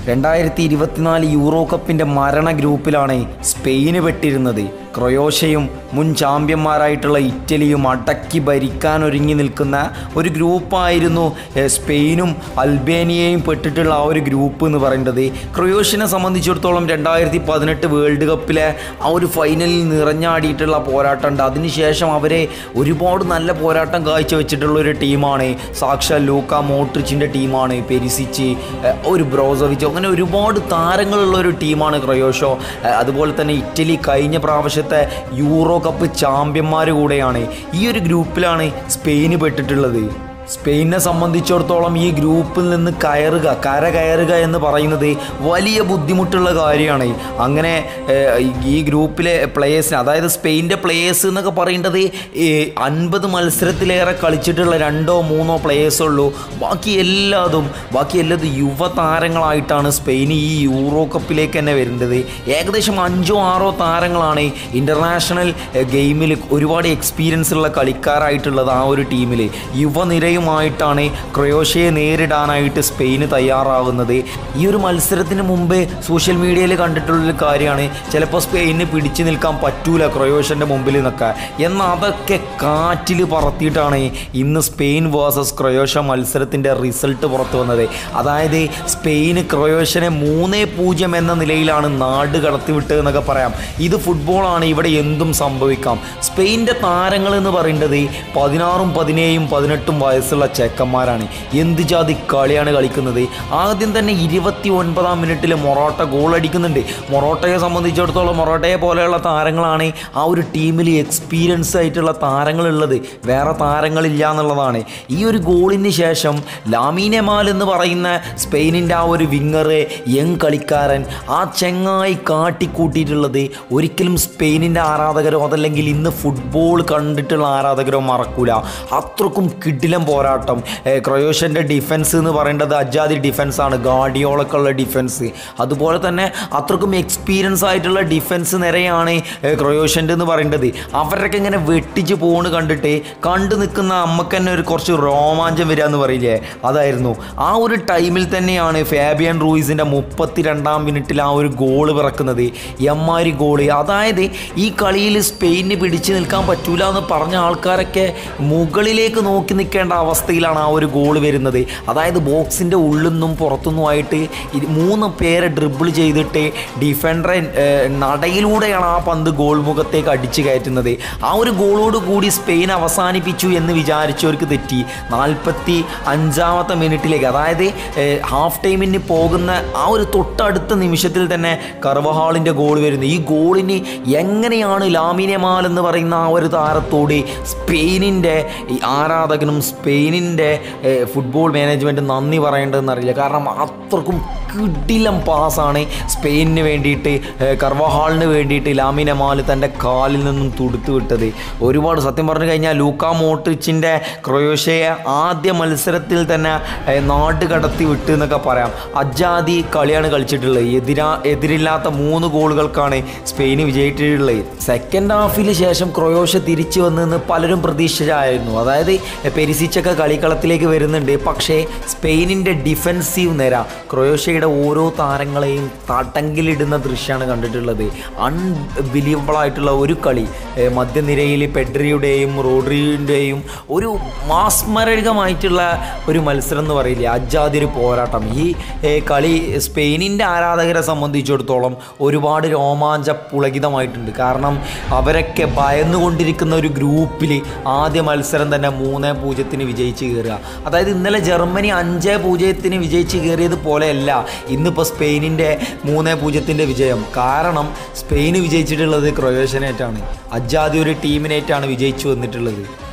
2024 euro കപ്പിൻ്റെ മരണ ഗ്രൂപ്പിലാണ് Spain പെട്ടിരുന്നത്. ക്രൊയേഷ്യയും മുൻ ചാമ്പ്യന്മാരായിട്ടുള്ള ഇറ്റലിയും അടക്കി ഭരിക്കാനൊരുങ്ങി നിൽക്കുന്ന ഒരു ഗ്രൂപ്പായിരുന്നു സ്പെയിനും അൽബേനിയയും പെട്ടിട്ടുള്ള ആ ഒരു ഗ്രൂപ്പ് എന്ന് പറയുന്നത്. ക്രൊയേഷ്യനെ സംബന്ധിച്ചിടത്തോളം 2018 വേൾഡ് കപ്പിലെ ആ ഒരു ഫൈനലിൽ നിറഞ്ഞാടിയിട്ടുള്ള പോരാട്ടമുണ്ട്. അതിനുശേഷം അവരെ ഒരുപാട് നല്ല പോരാട്ടം കാഴ്ചവെച്ചിട്ടുള്ള ഒരു ടീമാണ്. സാക്ഷാൽ ലൂക്ക മോഡ്രിച്ചിൻ്റെ ടീമാണ്, പെരിസിച്ച്, ഒരു ബ്രോസോവിച്ച്, അങ്ങനെ ഒരുപാട് താരങ്ങളുള്ള ഒരു ടീമാണ് ക്രൊയേഷ്യ. അതുപോലെ തന്നെ ഇറ്റലി കഴിഞ്ഞ പ്രാവശ്യത്തെ യൂറോ കപ്പ് ചാമ്പ്യന്മാർ കൂടെയാണ്. ഈ ഒരു ഗ്രൂപ്പിലാണ് സ്പെയിന് പെട്ടിട്ടുള്ളത്. സ്പെയിനെ സംബന്ധിച്ചിടത്തോളം ഈ ഗ്രൂപ്പിൽ നിന്ന് കയറുക എന്ന് പറയുന്നത് വലിയ ബുദ്ധിമുട്ടുള്ള കാര്യമാണ്. അങ്ങനെ ഈ ഗ്രൂപ്പിലെ പ്ലേയേഴ്സിന്, അതായത് സ്പെയിൻ്റെ പ്ലേയേഴ്സ് എന്നൊക്കെ പറയേണ്ടത് 50 മത്സരത്തിലേറെ കളിച്ചിട്ടുള്ള 2-3 പ്ലേയേഴ്സേ ഉള്ളൂ. ബാക്കി എല്ലാതും യുവതാരങ്ങളായിട്ടാണ് സ്പെയിൻ ഈ യൂറോ കപ്പിലേക്ക് തന്നെ വരുന്നത്. ഏകദേശം 5-6 താരങ്ങളാണ് ഇൻ്റർനാഷണൽ ഗെയിമിൽ ഒരുപാട് എക്സ്പീരിയൻസ് ഉള്ള കളിക്കാരായിട്ടുള്ളത് ആ ഒരു ടീമിൽ. യുവനിരയുമായിട്ടാണ് ക്രൊയേഷ്യയെ നേരിടാനായിട്ട് സ്പെയിന് തയ്യാറാവുന്നത്. ഈ ഒരു മത്സരത്തിന് മുമ്പ് സോഷ്യൽ മീഡിയയിൽ കണ്ടിട്ടുള്ളൊരു കാര്യമാണ്, ചിലപ്പോൾ സ്പെയിന് പിടിച്ചു നിൽക്കാൻ പറ്റൂല ക്രൊയേഷ്യൻ്റെ മുമ്പിൽ നിന്നൊക്കെ. എന്നാൽ അതൊക്കെ കാറ്റിൽ പറത്തിയിട്ടാണ് ഇന്ന് സ്പെയിൻ വേഴ്സസ് ക്രൊയേഷ്യ മത്സരത്തിൻ്റെ റിസൾട്ട് പുറത്തു വന്നത്. അതായത് സ്പെയിന് ക്രൊയേഷ്യനെ 3-0 എന്ന നിലയിലാണ് നാട് കടത്തിവിട്ടതെന്നൊക്കെ പറയാം. ഇത് ഫുട്ബോളാണ്, ഇവിടെ എന്തും സംഭവിക്കാം. സ്പെയിൻ്റെ താരങ്ങൾ എന്ന് പറയുന്നത് 16, 17, 18 വയസ്സുള്ള ചെക്കന്മാരാണ്. എന്ത് ജാതി കളിയാണ് കളിക്കുന്നത്. ആദ്യം തന്നെ 29-ാം മിനിറ്റിൽ മൊറോട്ട ഗോൾ അടിക്കുന്നുണ്ട്. മൊറോട്ടയെ സംബന്ധിച്ചിടത്തോളം മൊറോട്ടയെ പോലെയുള്ള താരങ്ങളാണ് ആ ഒരു ടീമിൽ എക്സ്പീരിയൻസ് ആയിട്ടുള്ള താരങ്ങളുള്ളത്. വേറെ താരങ്ങളില്ല എന്നുള്ളതാണ്. ഈ ഒരു ഗോളിന് ശേഷം ലാമിൻ യമാൽ എന്ന് പറയുന്ന സ്പെയിനിൻ്റെ ആ ഒരു വിങ്ങർ, യങ് കളിക്കാരൻ, ആ ചെങ്ങായി കാട്ടിക്കൂട്ടിയിട്ടുള്ളത് ഒരിക്കലും സ്പെയിനിൻ്റെ ആരാധകരോ അതല്ലെങ്കിൽ ഇന്ന് ഫുട്ബോൾ കണ്ടിട്ടുള്ള ആരാധകരോ മറക്കൂല. അത്രക്കും കിടിലം പോരാട്ടം. ക്രൊയേഷ്യൻ്റെ ഡിഫൻസ് എന്ന് പറയേണ്ടത് അജാതി ഡിഫൻസാണ്, ഗാർഡിയോളക്കുള്ള ഡിഫൻസ്. അതുപോലെ തന്നെ അത്രക്കും എക്സ്പീരിയൻസ് ആയിട്ടുള്ള ഡിഫൻസ് നിരയാണ് ക്രൊയേഷ്യൻ്റെ എന്ന് പറയേണ്ടത്. അവരൊക്കെ ഇങ്ങനെ വെട്ടിച്ച് പോണ് കണ്ടിട്ട് കണ്ടു നിൽക്കുന്ന നമുക്ക് തന്നെ ഒരു കുറച്ച് രോമാഞ്ചം വരിക എന്ന് പറയില്ലേ, അതായിരുന്നു. ആ ഒരു ടൈമിൽ തന്നെയാണ് ഫാബിയൻ റൂയിസിൻ്റെ 32-ാം മിനിറ്റിൽ ആ ഒരു ഗോള് പിറക്കുന്നത്. എമ്മാരി ഗോള്. അതായത് ഈ കളിയിൽ സ്പെയിനിന് പിടിച്ചു നിൽക്കാൻ പറ്റൂല എന്ന് പറഞ്ഞ ആൾക്കാരൊക്കെ മുകളിലേക്ക് നോക്കി നിൽക്കേണ്ട അവസ്ഥയിലാണ് ആ ഒരു ഗോള് വരുന്നത്. അതായത് ബോക്സിൻ്റെ ഉള്ളിൽ നിന്നും പുറത്തുനിന്നുമായിട്ട് 3 പേരെ ഡ്രിബിൾ ചെയ്തിട്ട് ഡിഫൻഡറെ നടയിലൂടെയാണ് ആ പന്ത് ഗോൾ മുഖത്തേക്ക് അടിച്ചു കയറ്റുന്നത്. ആ ഒരു ഗോളോട് കൂടി സ്പെയിൻ അവസാനിപ്പിച്ചു എന്ന് വിചാരിച്ചവർക്ക് തെറ്റി. 45-ാമത്തെ മിനിറ്റിലേക്ക്, അതായത് ഹാഫ് ടൈമിന് പോകുന്ന ആ ഒരു തൊട്ടടുത്ത നിമിഷത്തിൽ തന്നെ കർവഹാളിൻ്റെ ഗോൾ വരുന്നു. ഈ ഗോളിന് എങ്ങനെയാണ് ലാമിൻ യമാൽ എന്ന് പറയുന്ന ആ ഒരു താരത്തോട് സ്പെയിനിൻ്റെ ആരാധകനും സ്പെയിനിൻ്റെ ഫുട്ബോൾ മാനേജ്മെൻറ്റ് നന്ദി പറയേണ്ടതെന്ന് അറിയില്ല. കാരണം അത്രക്കും കിടിലം പാസ്സാണ് സ്പെയിനിന് വേണ്ടിയിട്ട്, കർവഹാളിന് വേണ്ടിയിട്ട് ലാമിൻ യമാൽ തൻ്റെ കാലിൽ നിന്നും തുടുത്തു വിട്ടത്. ഒരുപാട് സത്യം പറഞ്ഞു കഴിഞ്ഞാൽ ലൂക്ക മോഡ്രിച്ചിൻ്റെ ക്രൊയേഷ്യയെ ആദ്യ മത്സരത്തിൽ തന്നെ നാട് കടത്തി വിട്ട് എന്നൊക്കെ പറയാം. അജാതി കളിയാണ് കളിച്ചിട്ടുള്ളത്. എതിരില്ലാത്ത 3 ഗോളുകൾക്കാണ് സ്പെയിന് വിജയിച്ചിട്ടുള്ളത്. സെക്കൻഡ് ഹാഫിന് ശേഷം ക്രൊയേഷ്യ തിരിച്ചു വന്നെന്ന് പലരും പ്രതീക്ഷിച്ചായിരുന്നു. അതായത് പെരിസിച്ചൊക്കെ കളിക്കളത്തിലേക്ക് വരുന്നുണ്ട്. പക്ഷേ സ്പെയിനിൻ്റെ ഡിഫൻസീവ് നിര ക്രൊയേഷ്യയുടെ ഓരോ താരങ്ങളെയും തടങ്കിലിടുന്ന ദൃശ്യമാണ് കണ്ടിട്ടുള്ളത്. അൺബിലീവബിളായിട്ടുള്ള ഒരു കളി. മധ്യനിരയിൽ പെഡ്രിയുടെയും റോഡ്രിയുടെയും ഒരു മാസ്മരികമായിട്ടുള്ള ഒരു മത്സരം എന്ന് പറയില്ലേ, അജാതി ഒരു പോരാട്ടം. ഈ കളി സ്പെയിനിൻ്റെ ആരാധകരെ സംബന്ധിച്ചിടത്തോളം ഒരുപാട് രോമാഞ്ച പുളകിതമായിട്ടുണ്ട്. കാരണം അവരൊക്കെ ഭയന്നുകൊണ്ടിരിക്കുന്ന ഒരു ഗ്രൂപ്പിൽ ആദ്യ മത്സരം തന്നെ 3-0 വിജയിച്ച് കയറുക. അതായത് ഇന്നലെ ജർമ്മനി 5-0 വിജയിച്ച് കയറിയത് പോലെയല്ല ഇന്നിപ്പോൾ സ്പെയിനിൻ്റെ 3-0 വിജയം. കാരണം സ്പെയിന് വിജയിച്ചിട്ടുള്ളത് ക്രൊയേഷ്യനായിട്ടാണ്. അജാതി ഒരു ടീമിനായിട്ടാണ് വിജയിച്ചു വന്നിട്ടുള്ളത്.